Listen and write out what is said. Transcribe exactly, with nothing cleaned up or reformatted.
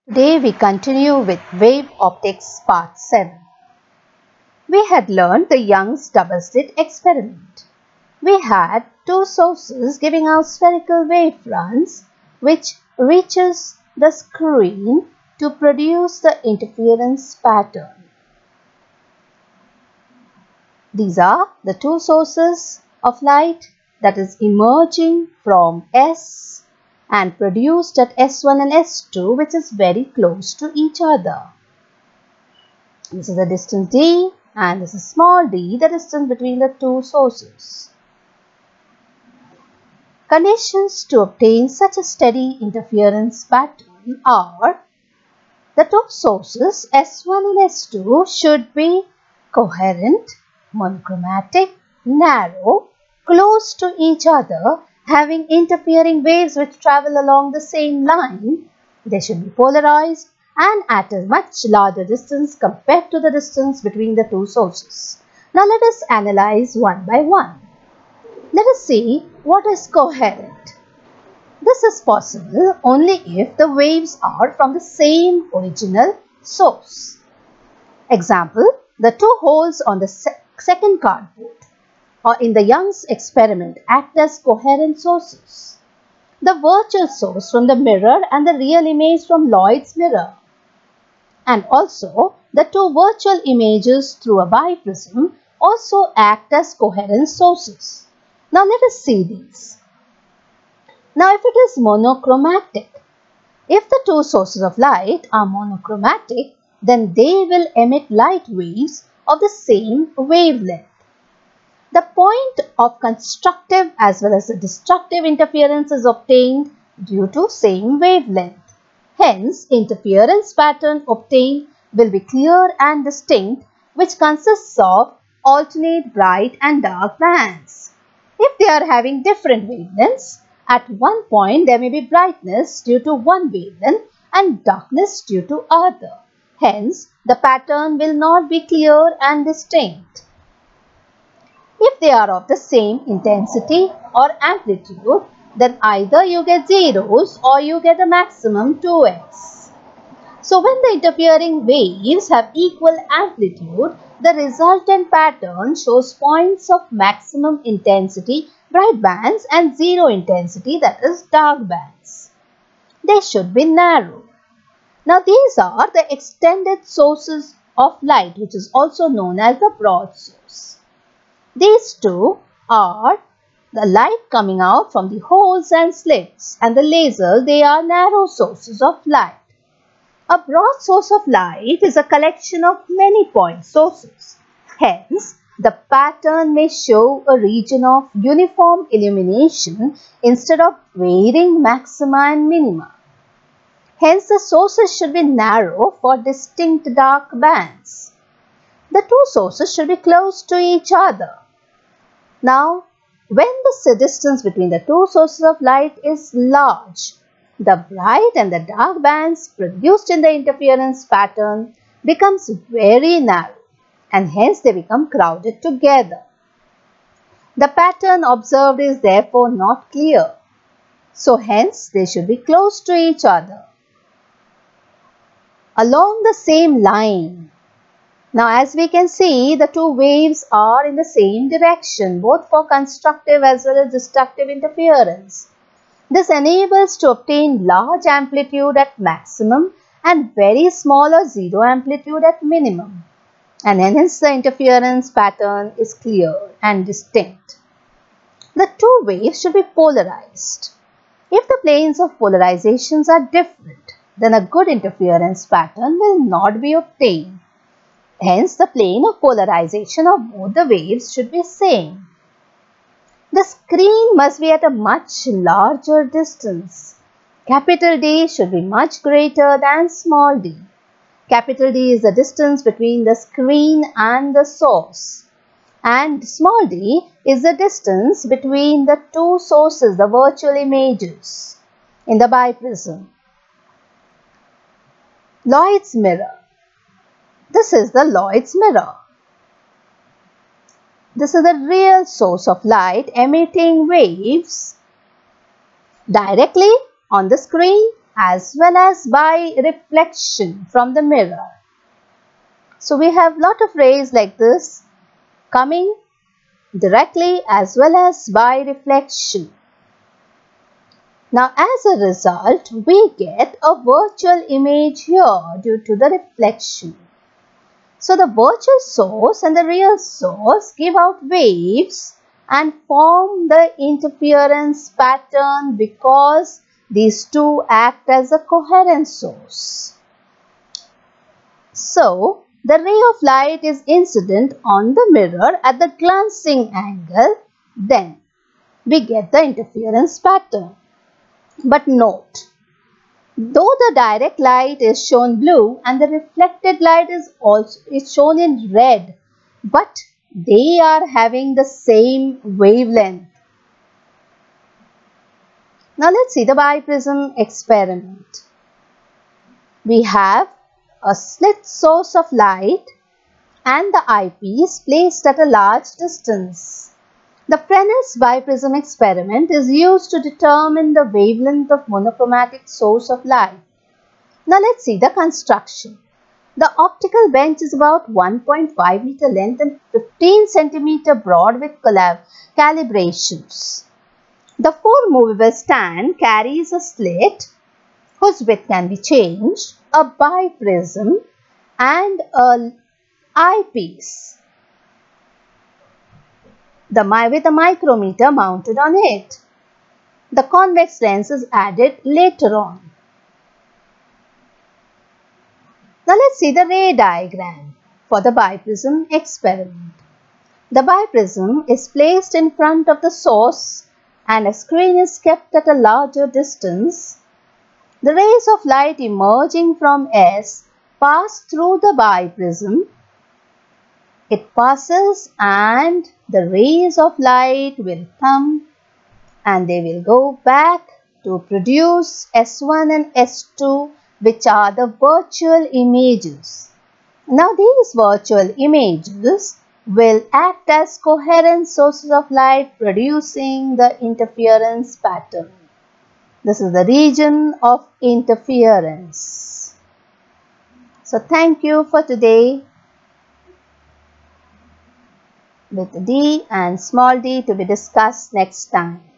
Today we continue with wave optics part seven. We had learned the Young's double slit experiment. We had two sources giving out spherical wave fronts which reaches the screen to produce the interference pattern. These are the two sources of light that is emerging from S and produced at S one and S two, which is very close to each other. This is the distance d and this is small d, the distance between the two sources. Conditions to obtain such a steady interference pattern are: the two sources S one and S two should be coherent, monochromatic, narrow, close to each other, having interfering waves which travel along the same line. They should be polarized and at a much larger distance compared to the distance between the two sources. Now let us analyze one by one. Let us see what is coherent. This is possible only if the waves are from the same original source. Example, the two holes on the se second cardboard or in the Young's experiment act as coherent sources. The virtual source from the mirror and the real image from Lloyd's mirror, and also the two virtual images through a biprism also act as coherent sources. Now let us see these. Now if it is monochromatic, if the two sources of light are monochromatic, then they will emit light waves of the same wavelength. The point of constructive as well as the destructive interference is obtained due to same wavelength. Hence, interference pattern obtained will be clear and distinct, which consists of alternate bright and dark bands. If they are having different wavelengths, at one point there may be brightness due to one wavelength and darkness due to other. Hence, the pattern will not be clear and distinct. If they are of the same intensity or amplitude, then either you get zeros or you get a maximum two x. So when the interfering waves have equal amplitude, the resultant pattern shows points of maximum intensity, bright bands, and zero intensity, that is dark bands. They should be narrow. Now these are the extended sources of light, which is also known as the broad source. These two are the light coming out from the holes and slits, and the laser, they are narrow sources of light. A broad source of light is a collection of many point sources. Hence, the pattern may show a region of uniform illumination instead of varying maxima and minima. Hence, the sources should be narrow for distinct dark bands. The two sources should be close to each other. Now, when the distance between the two sources of light is large, the bright and the dark bands produced in the interference pattern becomes very narrow and hence they become crowded together. The pattern observed is therefore not clear. So hence they should be close to each other, along the same line. Now as we can see, the two waves are in the same direction, both for constructive as well as destructive interference. This enables to obtain large amplitude at maximum and very small or zero amplitude at minimum. And hence the interference pattern is clear and distinct. The two waves should be polarized. If the planes of polarizations are different, then a good interference pattern will not be obtained. Hence, the plane of polarization of both the waves should be same. The screen must be at a much larger distance. Capital D should be much greater than small d. Capital D is the distance between the screen and the source. And small d is the distance between the two sources, the virtual images, in the biprism. Lloyd's mirror. This is the Lloyd's mirror. This is the real source of light emitting waves directly on the screen as well as by reflection from the mirror. So we have lot of rays like this coming directly as well as by reflection. Now as a result, we get a virtual image here due to the reflection. So the virtual source and the real source give out waves and form the interference pattern because these two act as a coherent source. So the ray of light is incident on the mirror at the glancing angle, then we get the interference pattern. But note, though the direct light is shown blue and the reflected light is also is shown in red, but they are having the same wavelength. Now let's see the biprism experiment. We have a slit source of light and the eyepiece placed at a large distance. The Fresnel's biprism experiment is used to determine the wavelength of monochromatic source of light. Now let's see the construction. The optical bench is about one point five meter length and fifteen centimeter broad with calibrations. The four movable stand carries a slit whose width can be changed, a biprism and an eyepiece. The with a micrometer mounted on it. The convex lens is added later on. Now let's see the ray diagram for the biprism experiment. The biprism is placed in front of the source and a screen is kept at a larger distance. The rays of light emerging from S pass through the biprism. It passes and the rays of light will come and they will go back to produce S one and S two, which are the virtual images. Now these virtual images will act as coherent sources of light producing the interference pattern. This is the region of interference. So thank you for today. With D and small d to be discussed next time.